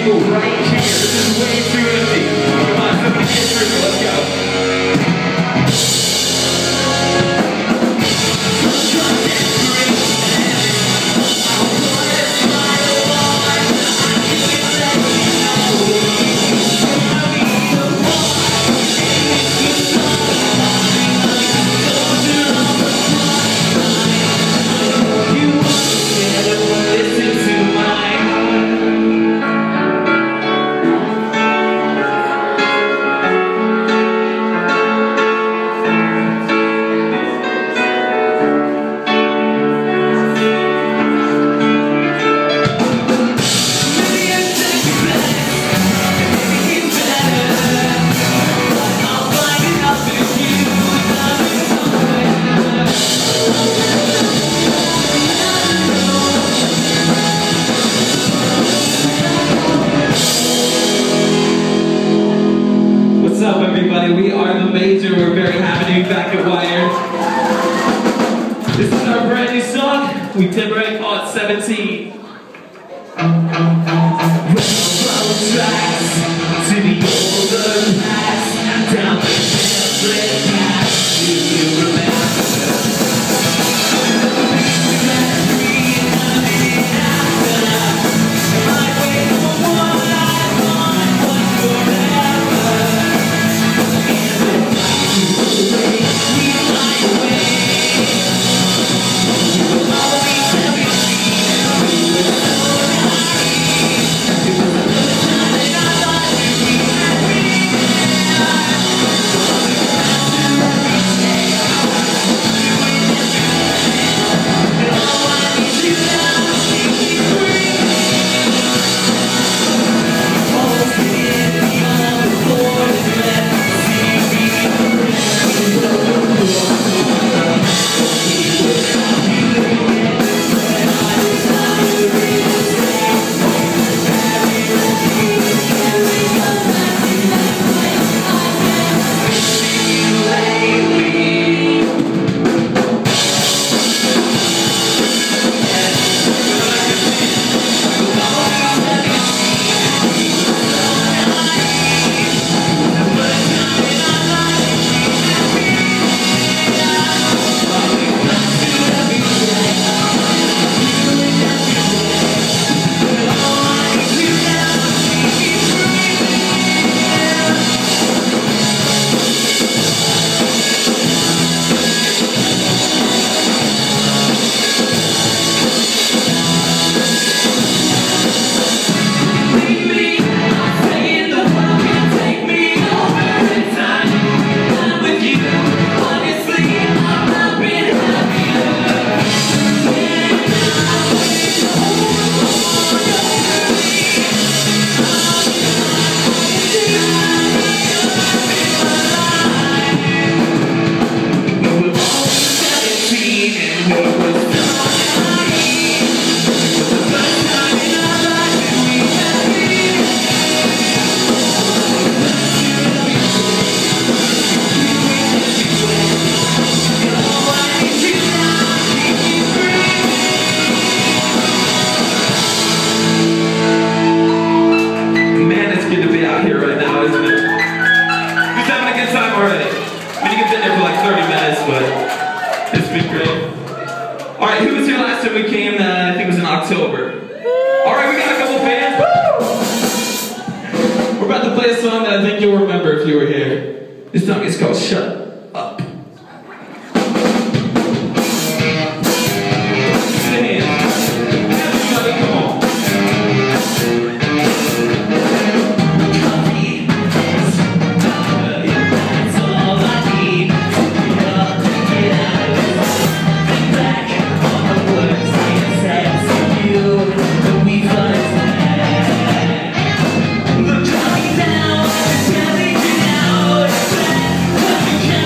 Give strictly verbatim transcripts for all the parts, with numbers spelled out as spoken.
people right here. This is way too empty. Come on, somebody get through. Let's go. We are the Major. We're very happy to be back at Wired. This is our brand new song. We did right on seventeen. Tracks to the older past, down the split path. Do you remember? We came, uh, I think it was in October. Alright, we got a couple fans. Woo! We're about to play a song that I think you'll remember if you were here. This song is called Shut Up. Look, now, I'm telling you now,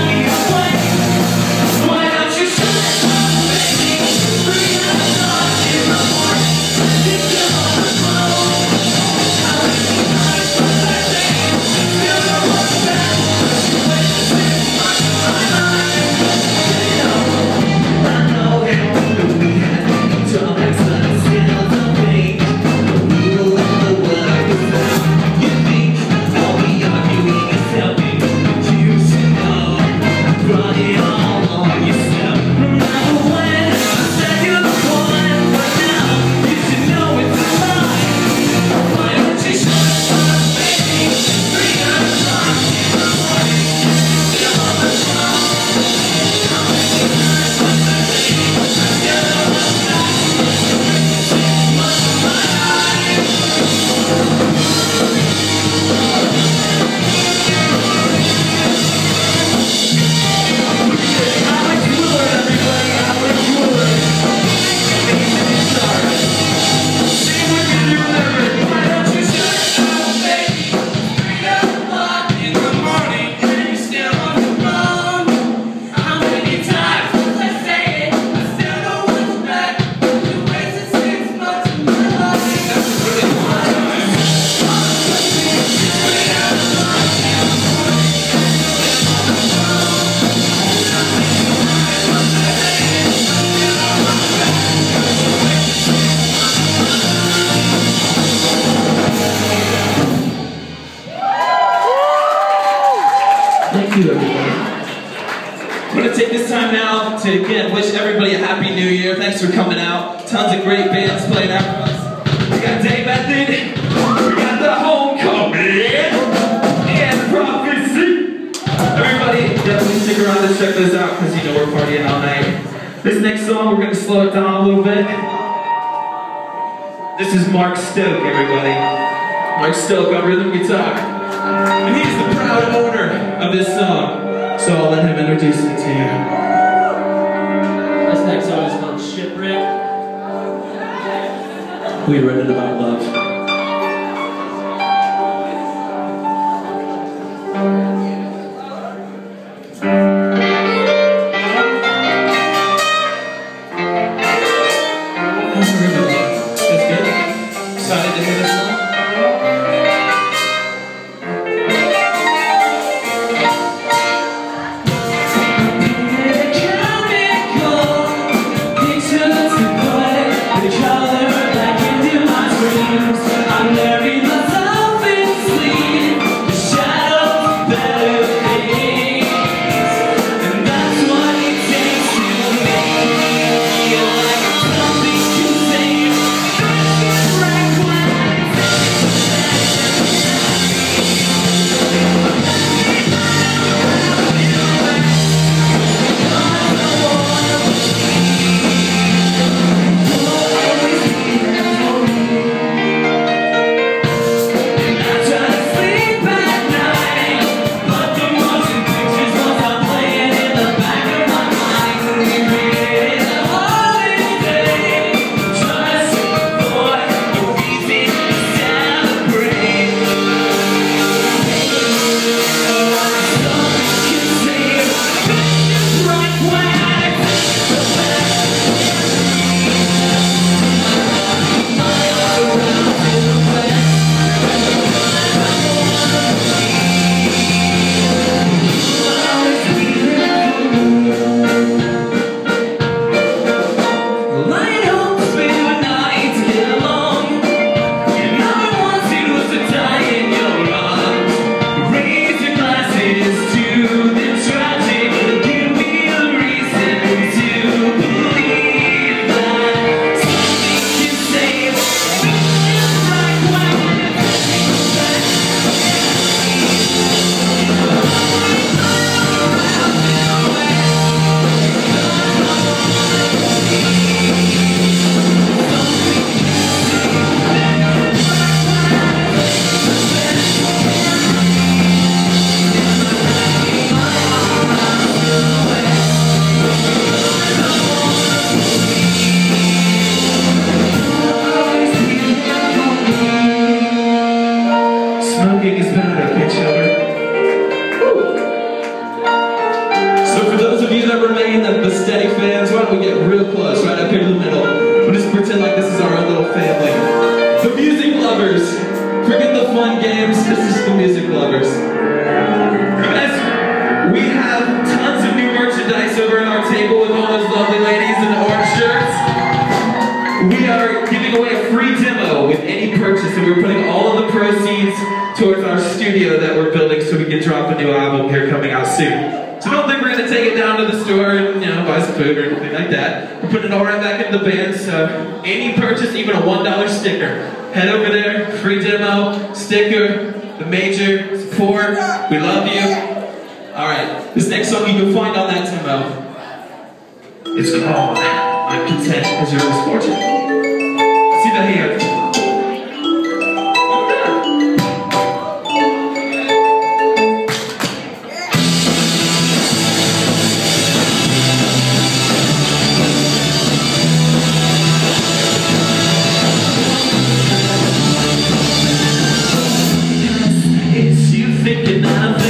Thank you, everybody. I'm going to take this time now to, again, wish everybody a Happy New Year. Thanks for coming out. Tons of great bands playing out for us. We got Dave Method. We got The Homecoming. And Prophecy. Everybody, definitely stick around and check this out because, you know, we're partying all night. This next song, we're going to slow it down a little bit. This is Mark Stoke, everybody. Mark Stoke on rhythm guitar. And he's the proud owner of this song. So I'll let him introduce it to you. This next song is called Shipwreck. We wrote it about love. How's everybody? That's good? Excited to hear this song? Smoking is bad, okay, children? Woo. So for those of you that remain the, the steady fans, why don't we get real close, right up here in the middle. We'll just pretend like this is our own little family. The music lovers. Forget the fun games, this is the music lovers. Guys, we have tons of new merchandise over at our table with all those lovely ladies in the orange shirts. We are giving away a free demo with any purchase, and we're putting all of the proceeds towards our studio that we're building so we can drop a new album here coming out soon. So don't think we're going to take it down to the store and, you know, buy some food or anything like that. We're putting it all right back into the band, so any purchase, even a one dollar sticker, head over there, free demo, sticker, the major, support, we love you. Alright, this next song you can find on that demo. It's called I'm Content as Your Misfortune. See the hand. thinking that I'm